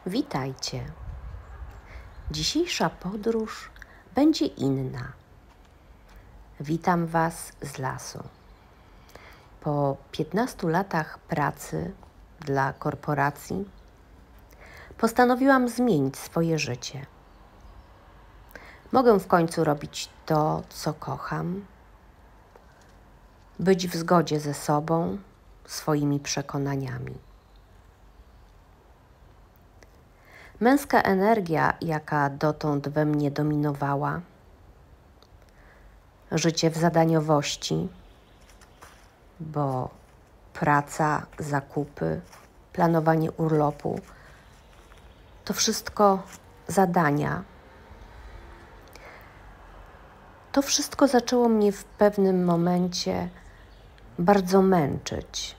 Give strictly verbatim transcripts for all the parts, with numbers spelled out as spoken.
Witajcie. Dzisiejsza podróż będzie inna. Witam Was z lasu. Po piętnastu latach pracy dla korporacji postanowiłam zmienić swoje życie. Mogę w końcu robić to, co kocham, być w zgodzie ze sobą, swoimi przekonaniami. Męska energia, jaka dotąd we mnie dominowała, życie w zadaniowości, bo praca, zakupy, planowanie urlopu to wszystko zadania. To wszystko zaczęło mnie w pewnym momencie bardzo męczyć.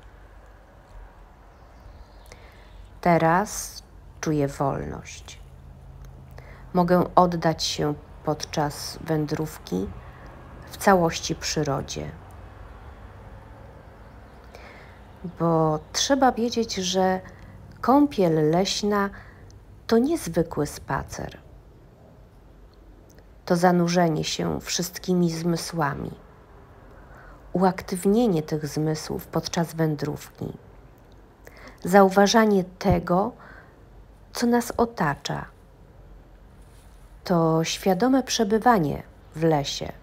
Teraz czuję wolność. Mogę oddać się podczas wędrówki w całości przyrodzie. Bo trzeba wiedzieć, że kąpiel leśna to niezwykły spacer. To zanurzenie się wszystkimi zmysłami, uaktywnienie tych zmysłów podczas wędrówki, zauważanie tego, co nas otacza. To świadome przebywanie w lesie.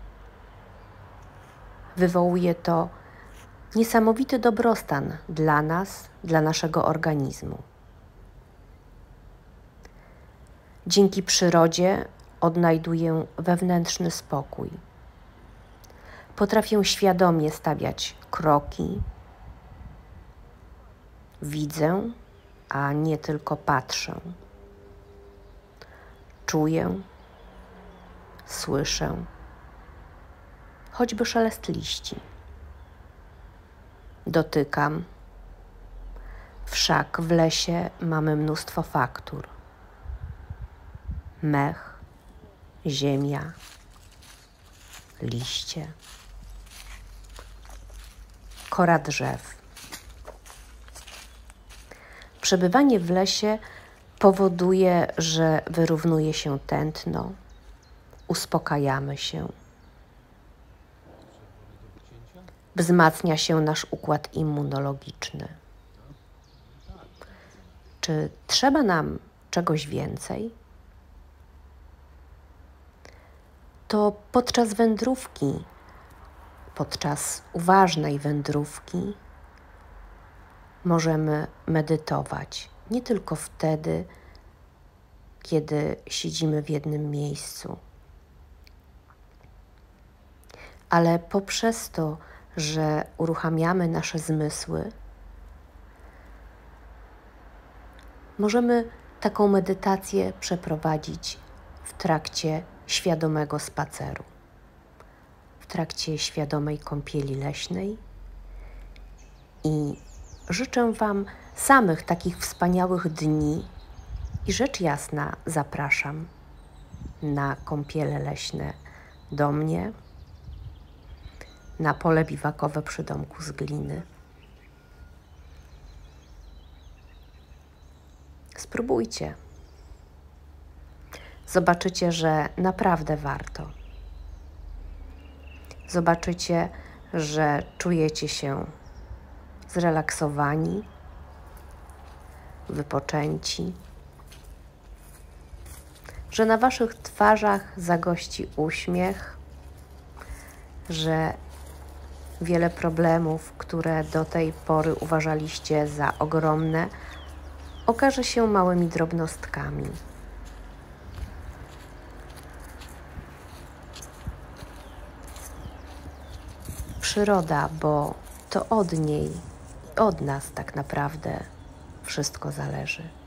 Wywołuje to niesamowity dobrostan dla nas, dla naszego organizmu. Dzięki przyrodzie odnajduję wewnętrzny spokój. Potrafię świadomie stawiać kroki. Widzę, a nie tylko patrzę. Czuję, słyszę, choćby szelest liści. Dotykam, wszak w lesie mamy mnóstwo faktur. Mech, ziemia, liście, kora drzew. Przebywanie w lesie powoduje, że wyrównuje się tętno, uspokajamy się, wzmacnia się nasz układ immunologiczny. Czy trzeba nam czegoś więcej? To podczas wędrówki, podczas uważnej wędrówki możemy medytować. Nie tylko wtedy, kiedy siedzimy w jednym miejscu, ale poprzez to, że uruchamiamy nasze zmysły, możemy taką medytację przeprowadzić w trakcie świadomego spaceru, w trakcie świadomej kąpieli leśnej i życzę Wam samych takich wspaniałych dni i rzecz jasna zapraszam na kąpiele leśne do mnie, na pole biwakowe przy domku z gliny. Spróbujcie. Zobaczycie, że naprawdę warto. Zobaczycie, że czujecie się zrelaksowani, wypoczęci, że na Waszych twarzach zagości uśmiech, że wiele problemów, które do tej pory uważaliście za ogromne, okaże się małymi drobnostkami. Przyroda, bo to od niej i od nas tak naprawdę wszystko zależy.